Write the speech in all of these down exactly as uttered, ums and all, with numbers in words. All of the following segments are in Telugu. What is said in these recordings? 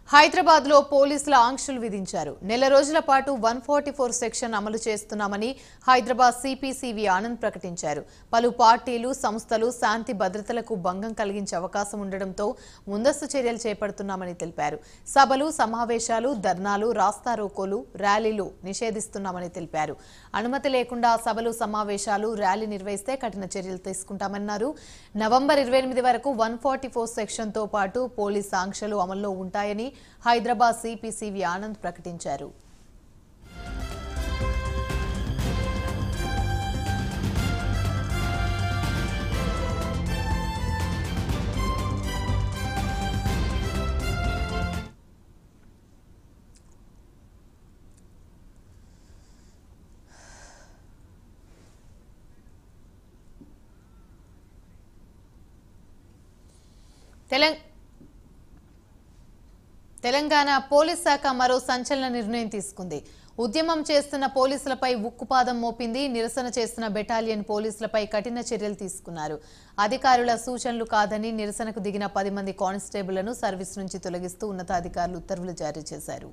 హైదరాబాద్ లో పోలీసుల ఆంక్షలు విధించారు. నెల రోజుల పాటు వన్ ఫార్టీ ఫోర్ సెక్షన్ అమలు చేస్తున్నామని హైదరాబాద్ సిపి సివి ఆనంద్ ప్రకటించారు. పలు పార్టీలు, సంస్థలు శాంతి భద్రతలకు భంగం కలిగించే అవకాశం ఉండడంతో ముందస్తు చర్యలు చేపడుతున్నామని తెలిపారు. సభలు, సమావేశాలు, ధర్నాలు, రాస్తారోకోలు, ర్యాలీలు నిషేధిస్తున్నామని తెలిపారు. అనుమతి లేకుండా సభలు, సమావేశాలు, ర్యాలీ నిర్వహిస్తే కఠిన చర్యలు తీసుకుంటామన్నారు. నవంబర్ ఇరవై ఎనిమిది వరకు వన్ ఫార్టీ ఫోర్ సెక్షన్ తో పాటు పోలీస్ ఆంక్షలు అమల్లో ఉంటాయని హైదరాబాద్ సిపి సివి ఆనంద్ ప్రకటించారు. తెలంగాణ తెలంగాణ పోలీస్ శాఖ మరో సంచలన నిర్ణయం తీసుకుంది. ఉద్యమం చేస్తున్న పోలీసులపై ఉక్కుపాదం మోపింది. నిరసన చేస్తున్న బెటాలియన్ పోలీసులపై కఠిన చర్యలు తీసుకున్నారు. అధికారుల సూచనలు కాదని నిరసనకు దిగిన పది మంది కానిస్టేబుళ్లను సర్వీస్ నుంచి తొలగిస్తూ ఉన్నతాధికారులు ఉత్తర్వులు జారీ చేశారు.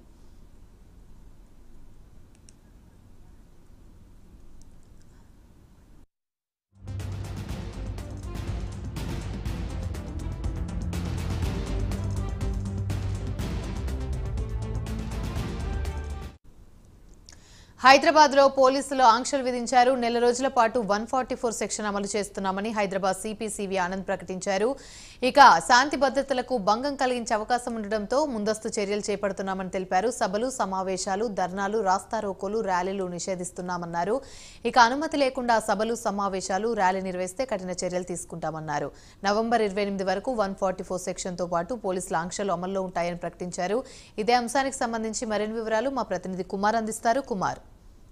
హైదరాబాద్ లో పోలీసులు ఆంక్షలు విధించారు. నెల రోజుల పాటు వన్ ఫార్టీ ఫోర్ సెక్షన్ అమలు చేస్తున్నామని హైదరాబాద్ సిపి సివి ఆనంద్ ప్రకటించారు. ఇక శాంతి భద్రతలకు భంగం కలిగించే అవకాశం ఉండడంతో ముందస్తు చర్యలు చేపడుతున్నామని తెలిపారు. సభలు, సమావేశాలు, ధర్నాలు, రాస్తారోకోలు, ర్యాలీలు నిషేధిస్తున్నామన్నారు. ఇక అనుమతి లేకుండా సభలు, సమావేశాలు, ర్యాలీ నిర్వహిస్తే కఠిన చర్యలు తీసుకుంటామన్నారు. నవంబర్ ఇరవై ఎనిమిది వరకు వన్ ఫార్టీ ఫోర్ సెక్షన్ తో పాటు పోలీసుల ఆంక్షలు అమల్లో ఉంటాయని ప్రకటించారు. ఇదే అంశానికి సంబంధించి మరిన్ని వివరాలు మా ప్రతినిధి కుమార్ అందిస్తారు. కుమార్.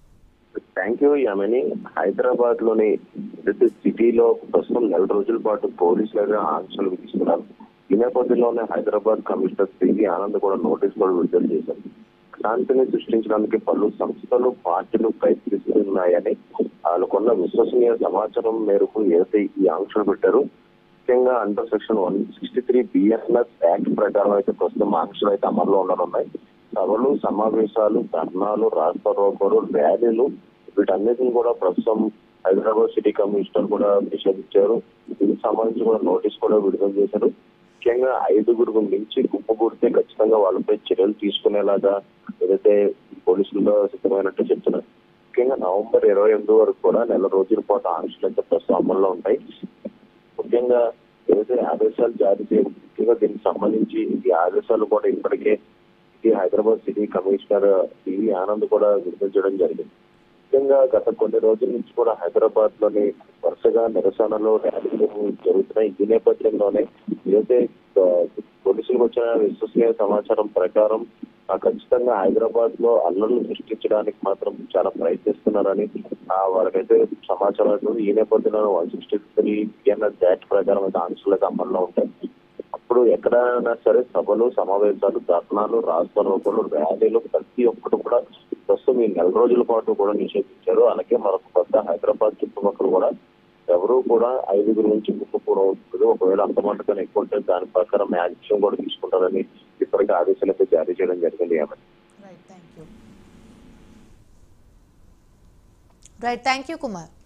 Thank you Yamini. హైదరాబాద్ లోని సిటీలో ప్రస్తుతం నెల రోజుల పాటు పోలీసులుగా ఆంక్షలు విధిస్తున్నారు. ఈ నేపథ్యంలోనే హైదరాబాద్ కమిషనర్ సివి ఆనంద్ కూడా నోటీస్ కూడా విడుదల చేశారు. శాంతిని సృష్టించడానికి పలు సంస్థలు, పార్టీలు ప్రయత్నిస్తున్నాయని వాళ్ళకున్న విశ్వసనీయ సమాచారం మేరకు ఏదైతే ఈ ఆంక్షలు పెట్టారు. ముఖ్యంగా under section one sixty three BNS act ప్రకారం అయితే ప్రస్తుతం ఆంక్షలు అయితే అమల్లో ఉండనున్నాయి. సభలు, సమావేశాలు, ధర్నాలు, రాస్తారోకోలు, ర్యాలీలు వీటన్నిటిని కూడా ప్రస్తుతం హైదరాబాద్ సిటీ కమిషనర్ కూడా నిషేధించారు. దీనికి సంబంధించి కూడా నోటీస్ కూడా విడుదల చేశారు. ముఖ్యంగా ఐదుగురు మించి గుంపుకూడితే ఖచ్చితంగా వాళ్ళపై చర్యలు తీసుకునేలాగా ఏదైతే పోలీసులతో సిద్ధమైనట్టు చెప్తున్నారు. ముఖ్యంగా నవంబర్ ఇరవై ఎనిమిది వరకు కూడా నెల రోజుల పాటు ఆంక్షలు అయితే ప్రస్తుతం అమల్లో ఉంటాయి. ముఖ్యంగా ఏదైతే ఆదేశాలు జారీ చేయాలి, ముఖ్యంగా దీనికి సంబంధించి ఈ ఆదేశాలు కూడా ఇప్పటికే Hyderabad city commissioner CV Anand కూడా విడుదల చేయడం జరిగింది. ముఖ్యంగా గత కొన్ని రోజుల నుంచి కూడా హైదరాబాద్ లోని వరుసగా నిరసనలు, ర్యాలీలు జరుగుతున్నాయి. ఈ నేపథ్యంలోనే ఏదైతే పోలీసులకు వచ్చిన విశ్వసనీయ సమాచారం ప్రకారం ఖచ్చితంగా హైదరాబాద్ లో అల్లర్లు సృష్టించడానికి మాత్రం చాలా ప్రయత్నిస్తున్నారని వాళ్ళకైతే సమాచారం. ఈ నేపథ్యంలో one sixty three BNS act ప్రకారం అయితే ఆంక్షలు అమల్లో ఉంటాయి. అప్పుడు ఎక్కడైనా సరే సభలు, సమావేశాలు, ధర్నాలు, రాస్తారోకోలు, ర్యాలీలు ప్రతి ఒక్కటి కూడా ప్రస్తుతం ఈ నెల రోజుల పాటు కూడా నిషేధించారు. అలాగే మరొక కొత్త హైదరాబాద్ చుట్టుపక్కల కూడా ఎవరూ కూడా ఐదుగురు నుంచి ముప్పు కూడా అవుతుంది. ఒకవేళ అంతమంటకన్నా ఎక్కువ ఉంటే దాని ప్రకారం యాక్షన్ కూడా తీసుకుంటారని ఇప్పటికే ఆదేశాలు అయితే జారీ చేయడం జరిగింది. Right, thank you Kumar.